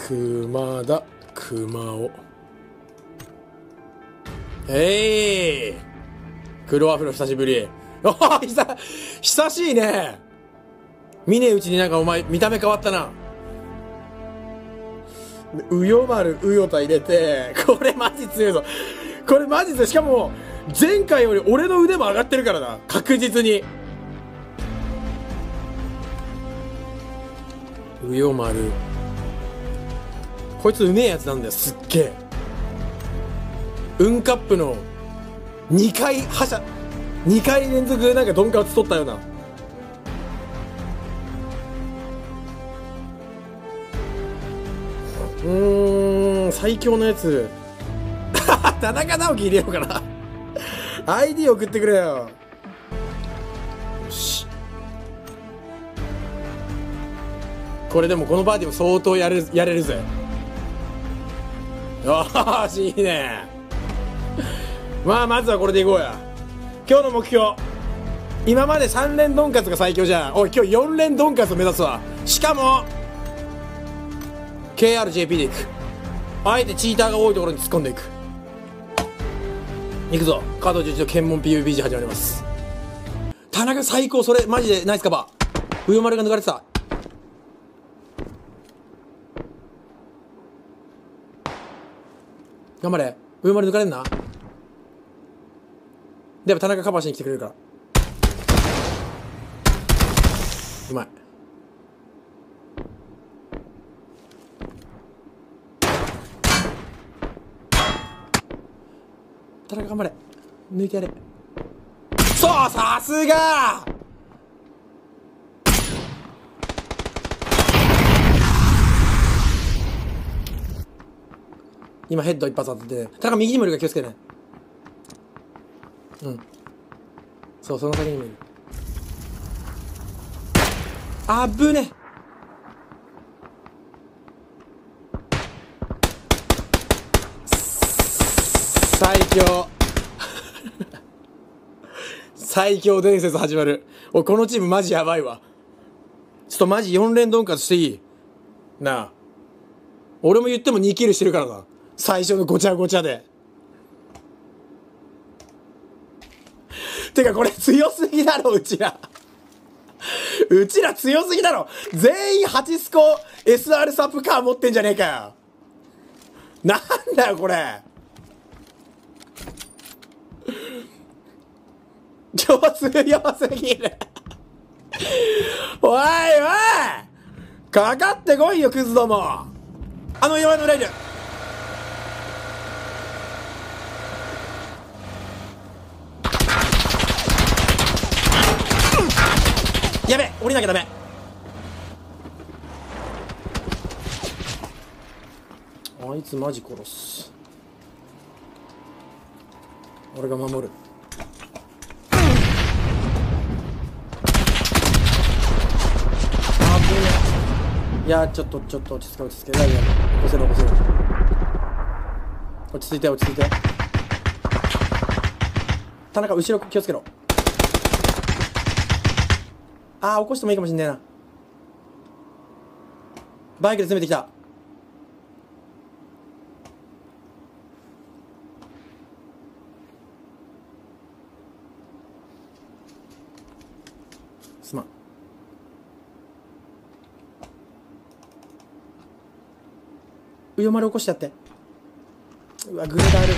熊だ、熊尾。黒アフロ久しぶり。久しいね。見ねえうちになんかお前見た目変わったな。うよ丸うよた入れて、これマジ強いぞ。これマジで、しかも前回より俺の腕も上がってるからな、確実に。うよ丸、こいつうめえやつなんだよ、すっげえ。運カップの2回連続なんかドンカツ取ったような。最強のやつ。田中直樹入れようかな。ID 送ってくれよ。よし。これでもこのパーティーも相当やれるぜ。よーし、いいね。まあまずはこれでいこうや。今日の目標、今まで3連ドンカツが最強じゃん。おい、今日4連ドンカツを目指すわ。しかも KRJP でいく。あえてチーターが多いところに突っ込んでいく。いくぞ。カード11の検問 PVPG 始まります。田中最高。それマジでナイスカバー。うよ丸が抜かれてた。頑張れ。うよ丸抜かれんな。でも田中カバーしに来てくれるから。うまい。田中頑張れ。抜いてやれ。そう、さすが。今ヘッド一発当てて、田中右にもいるから気をつけてね。うん。そう、その先にもいる。あぶね。最強。最強伝説始まる。おい、このチームマジやばいわ。ちょっとマジ4連ドンカツしていい？なあ。俺も言っても2キルしてるからな。最初のごちゃごちゃで。てかこれ強すぎだろ、うちら。うちら強すぎだろ。全員8スコ SR サプカー持ってんじゃねえかよ。なんだよこれ。超強すぎる。おいおい、かかってこいよクズども。弱いの裏いる。やべ、降りなきゃダメ。あいつマジ殺す。俺が守る。あぶね。いや、ちょっと落ち着け。起こせる。落ち着いて。田中後ろ気をつけろ。ああ、起こしてもいいかもしんねえな。バイクで詰めてきた。すまん。うよ丸起こしてやって。うわ、グレードある。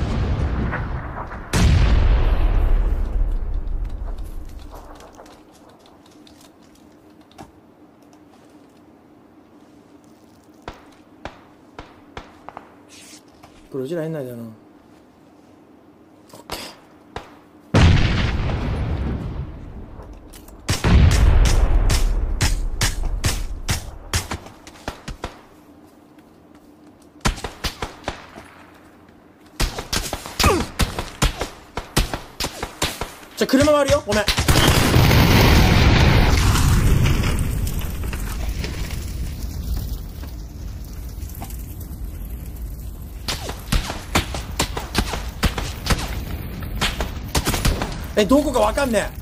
これうちら変ないだよな。オッケー。じゃあ車回るよ。ごめん。どこかわかんねえ。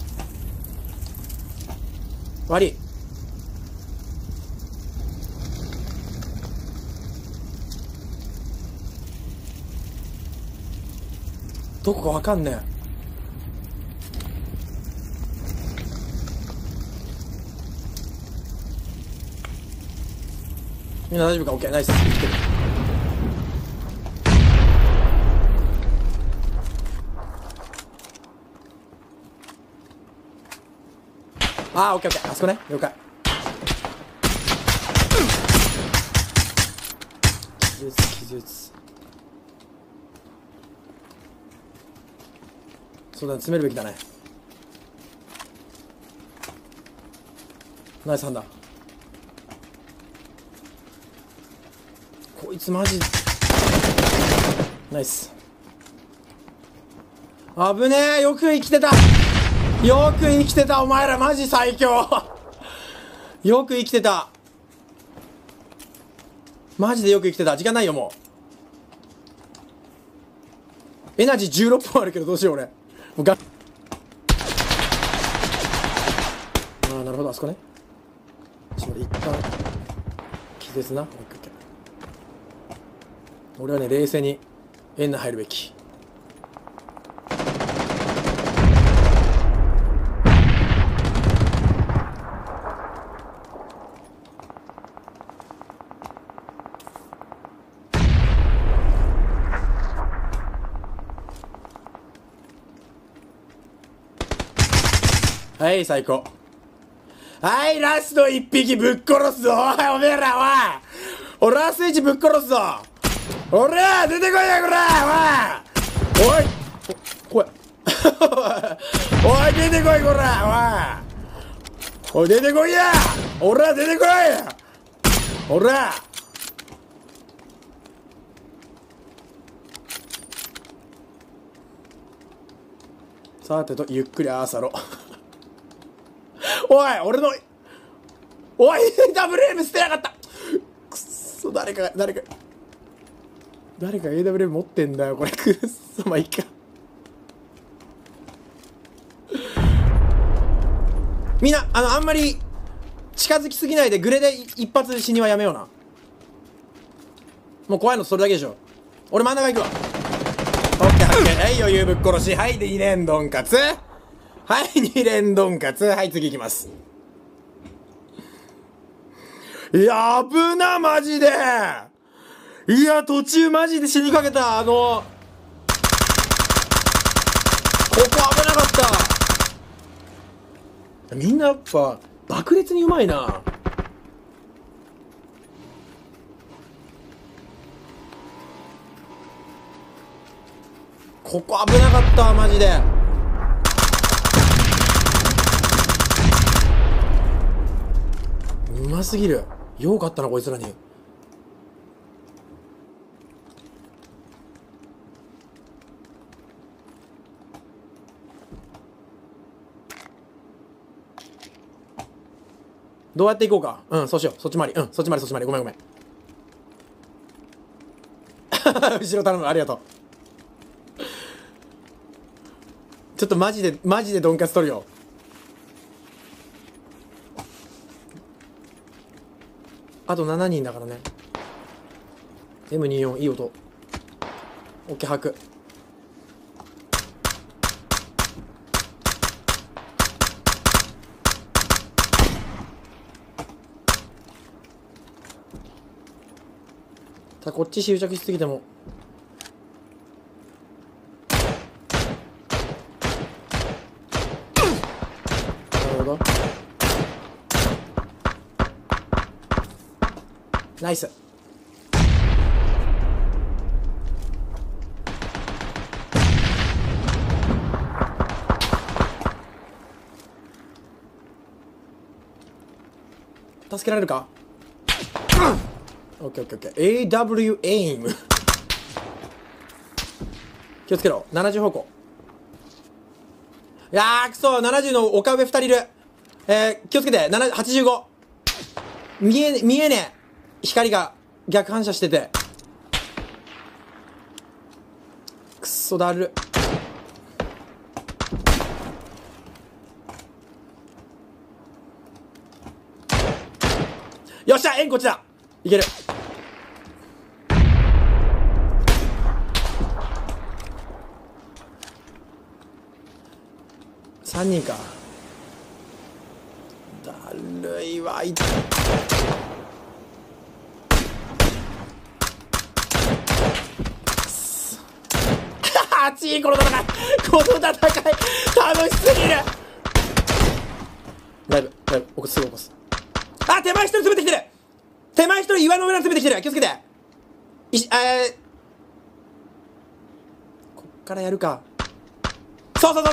悪い。 どこかわかんねえ。みんな大丈夫か？オッケー、ナイス。生きてる。あー、オッケーオッケー。あそこね。了解。記述。そうだね、詰めるべきだね。ナイスハンダー。こいつマジナイス。危ねえ。よく生きてた。よく生きてた。お前らマジ最強。よく生きてた。マジでよく生きてた。時間ないよもう。エナジー16本あるけどどうしよう俺。もうああ、なるほど。あそこね。ちょっと一旦気絶な。俺はね、冷静に円内入るべき。はい、最高。はい、ラスト一匹ぶっ殺すぞ。おい、おめえら、おい。ラスト1ぶっ殺すぞ。おら出てこいや、こらおいおいおい出てこい、こらおい出てこいや。おら出てこい。おらさてと、ゆっくりアーサロ。おい、俺のおい、AWM 捨てやがった。くっそ、誰か AWM 持ってんだよこれ。くっそ、まあいいか。みんなあんまり近づきすぎないで、グレで一発死にはやめような。もう怖いのそれだけでしょ。俺真ん中行くわ。オッケーオッケー。はい、余裕ぶっ殺し。はい、2連ドンカツ。はい、2連ドンカツ。はい、次行きます。いや、危な、マジで。いや、途中マジで死にかけた。ここ危なかった。みんなやっぱ爆裂にうまいな。ここ危なかった、マジで。うますぎる。よう勝ったな、こいつらに。どうやっていこうか。うん、そうしよう。そっち回り。うん、そっち回り。ごめん。後ろ頼む。ありがとう。ちょっとマジでドンカツ取るよ。あと7人だからね。M24 いい音。オッケー、吐く。ただこっち執着しすぎても。なるほど。ナイス。助けられるか。オッケー。AW エイム。気をつけろ。70方向。いやー、くそ。70の丘上2人いる。気をつけて。85。見えねえ。光が逆反射してて。くっそだる。よっしゃ、円こっちだ。いける。 3人か。だるいわ。熱いこの戦い。この戦い楽しすぎる。だいぶ僕すぐ起こす。あ、手前一人詰めてきてる。手前一人岩の上に詰めてきてる。気をつけて。こっからやるか。そうナ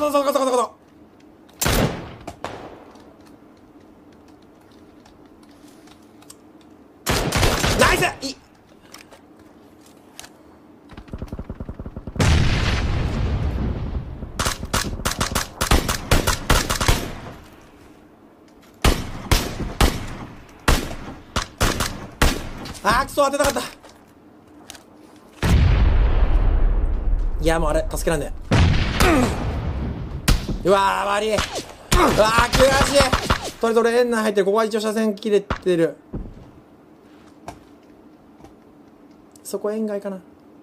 イス。くそ当てたかった。いやもうあれ助けらんねえ。うわ悪い。悔しい。どれ円内入ってる。ここは一応車線切れてる。そこ円外かな。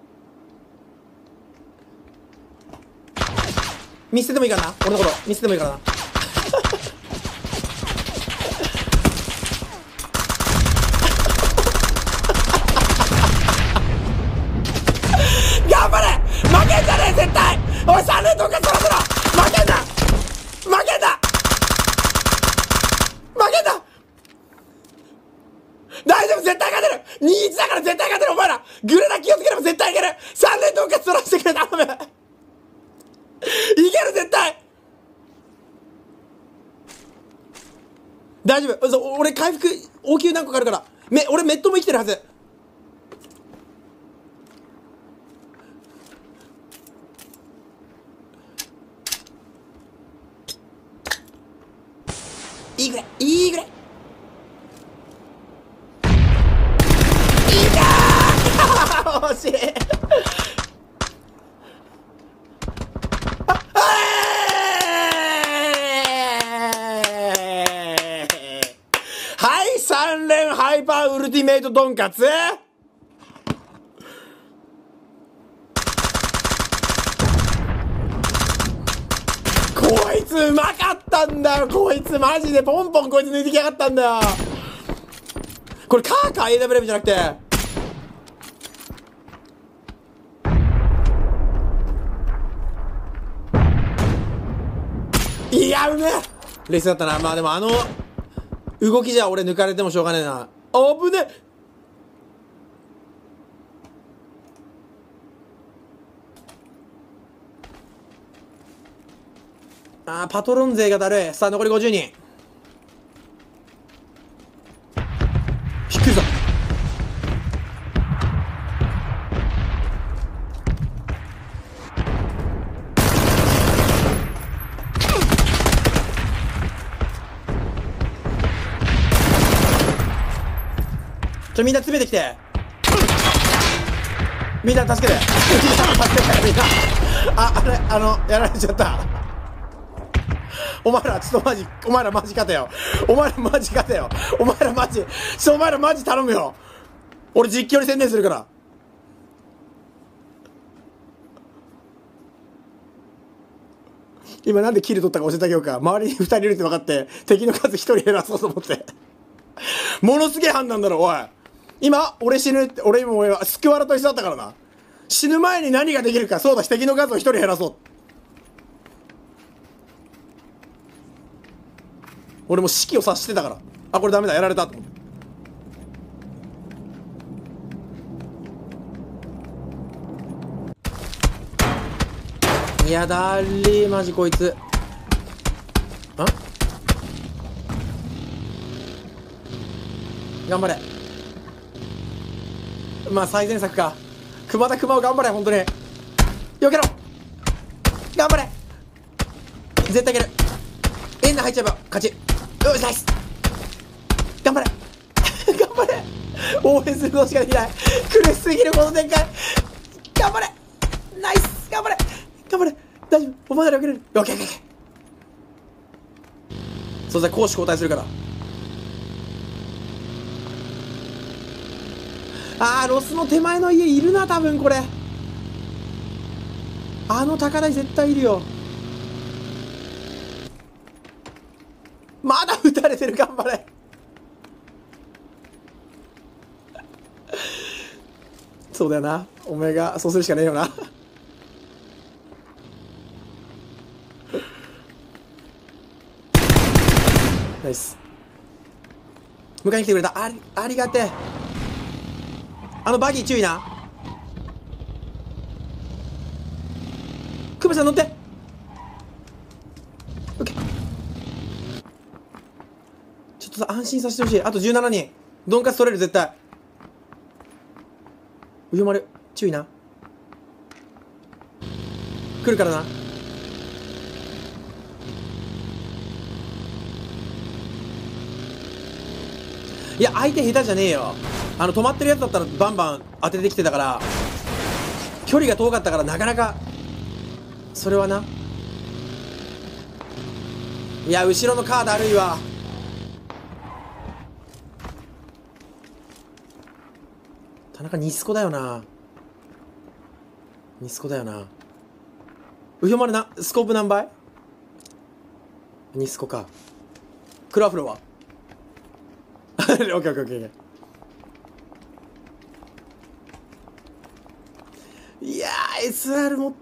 見捨ててもいいからな。俺のこと見捨ててもいいからな。頑張れ。負けんじゃねえ絶対。おい3連投かそろそろ。負けんだ。大丈夫、絶対勝てる。2-1だから絶対勝てる。お前らグレナ気をつければ絶対いける。3連投かそらしてくれ。頼む。いける絶対。大丈夫。俺回復応急何個かあるから。俺メットも生きてるはず。いいぐらい。惜しい。はい、3連ハイパーウルティメイトドンカツ。こいつうまかったんだよ。こいつマジでポンポンこいつ抜いてきやがったんだよ。これカーか AWM じゃなくて。いやうめえレースだったな。まあでも動きじゃ俺抜かれてもしょうがねえな。危ねえ。パトロン勢がだるい。さあ残り50人。びっくりした。みんな詰めてきて。みんな助けて。みんなやられちゃった。お前らマジ勝てよ。お前らマジ頼むよ。俺実況に専念するから。今なんでキル取ったか教えてあげようか。周りに2人いるって分かって敵の数1人減らそうと思ってものすげえ判断だろ。おい今俺死ぬって。俺今スクワラと一緒だったからな。死ぬ前に何ができるか。そうだ、敵の数を1人減らそう。俺も士気を察してたから。これダメだ、やられたと思って。いやだーマジこいつ。頑張れ。まあ最善策か。熊田熊を頑張れ。本当によけろ。頑張れ。絶対いける。円内入っちゃえば勝ち。よしナイス。頑張れ頑張れ。応援するのしかできない。苦しすぎるこの展開。頑張れ。ナイス。頑張れ大丈夫。お前ならよけれる。オッケー。そうだ、攻守交代するから。ロスの手前の家いるな多分。これ高台絶対いるよ。 まだ撃たれてる、頑張れ。そうだよな、お前がそうするしかねえよな。ナイス。迎えに来てくれた。ありがてえ。バギー注意な。クマちゃん乗って。オッケー。ちょっとさ、安心させてほしい。あと17人。ドンカツ取れる、絶対。うよまる、注意な。来るからな。いや、相手下手じゃねえよ。止まってるやつだったらバンバン当ててきてたから、距離が遠かったからなかなか、それはな。いや、後ろのカード悪いわ。田中ニスコだよな。ニスコだよな。うひょまるな、スコープ何倍？ニスコか。クラフロはオッケーオッケーオッケー。いやー、SR も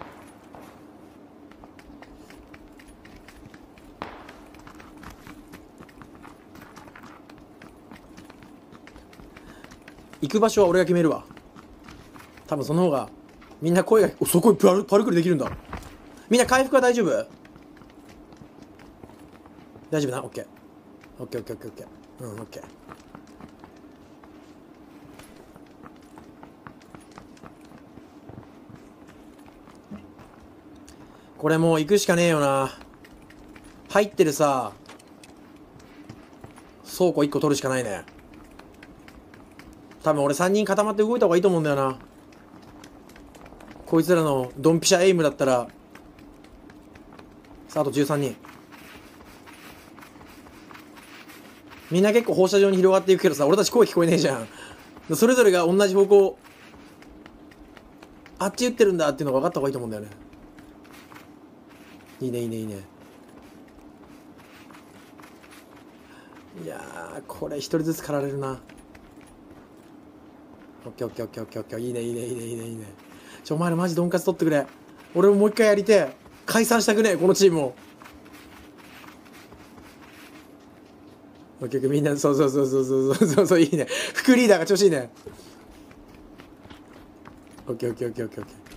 行く場所は俺が決めるわ。多分その方がみんな声が、そこにパルクールできるんだ。みんな回復は大丈夫？大丈夫な。オッケーオッケーオッケーオッケーオッケー。うん、オッケー。これもう行くしかねえよな。入ってるさ、倉庫1個取るしかないね。多分俺3人固まって動いた方がいいと思うんだよな。こいつらのドンピシャエイムだったら。さあ、あと13人。みんな結構放射状に広がっていくけどさ、俺たち声聞こえねえじゃん。それぞれが同じ方向、あっち打ってるんだっていうのが分かった方がいいと思うんだよね。いいねいいねいいね。いやー、これ一人ずつ狩られるな。オッケーオッケーオッケーオッケーオッケー。いいねいいねいいねいいねいいね。お前らマジドンカツ取ってくれ。俺ももう一回やりてえ。解散したくねえ、このチームを。オッケーオッケー、みんな、そうそうそうそうそうそうそう、いいね。副リーダーが調子いいね。オッケーオッケーオッケーオッケーオッケー。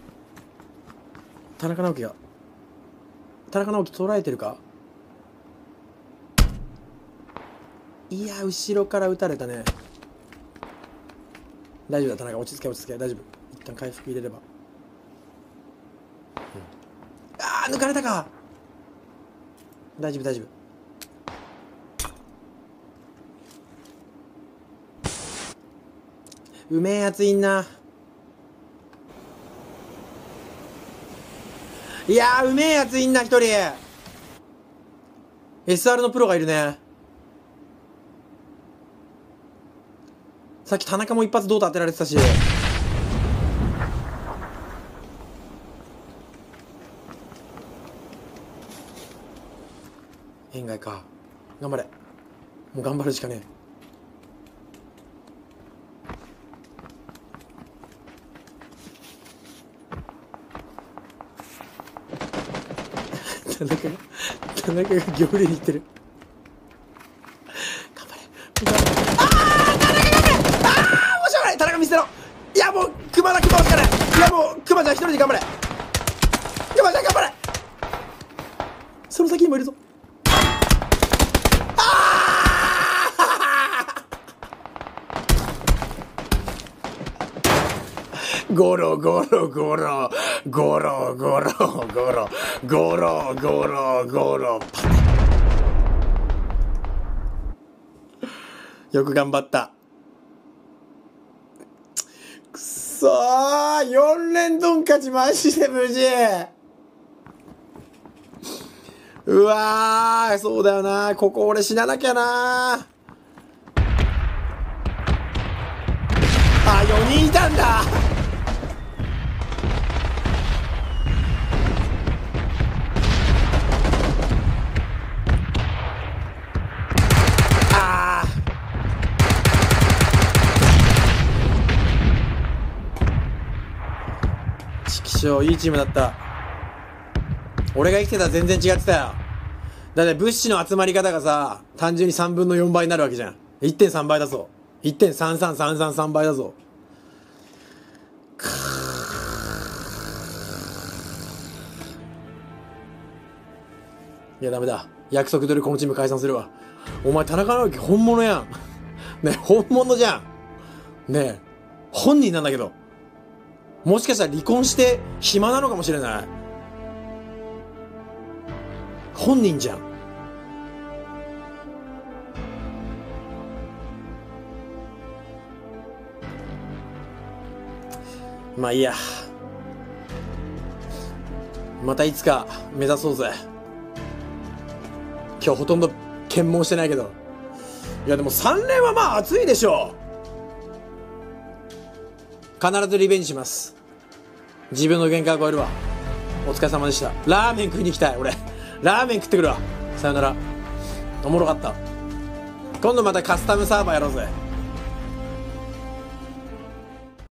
田中直樹捉えてるか。いや、後ろから撃たれたね。大丈夫だ、田中、落ち着け落ち着け。大丈夫、一旦回復入れれば。あー、抜かれたか。大丈夫大丈夫。うめえやついんな。いやー、うめえやついんな、一人。SR のプロがいるね。さっき田中も一発どうと当てられてたし。円外か。頑張れ。もう頑張るしかねえ。田中が行列に行ってる。頑張れ。ああ、田中頑張れ。ああ、もうしょうがない。田中見せろ。いや、もう熊しかない。いや、もう熊ちゃん一人で頑張れ。熊ちゃん頑張れ。その先にもいるぞ。ゴロゴロゴロゴロゴロゴロゴロゴロゴロ。よく頑張った。くそー、4連ドン勝ちマジで無事。うわー、そうだよな。ここ俺死ななきゃな。あ、4人いたんだ。 いいチームだった。俺が生きてたら全然違ってたよ。だって物資の集まり方がさ、単純に3分の4倍になるわけじゃん。1.3 倍だぞ。1.33333倍だぞ。いやダメだ。約束通りこのチーム解散するわ。お前田中直樹本物やん。ねえ、本物じゃん。ねえ、本人なんだけど。もしかしたら離婚して暇なのかもしれない。本人じゃん。まあいいや。またいつか目指そうぜ。今日ほとんど検問してないけど。いやでも3連はまあ熱いでしょ。必ずリベンジします。自分の限界を超えるわ。お疲れ様でした。ラーメン食いに行きたい。俺ラーメン食ってくるわ。さよなら。おもろかった。今度またカスタムサーバーやろうぜ。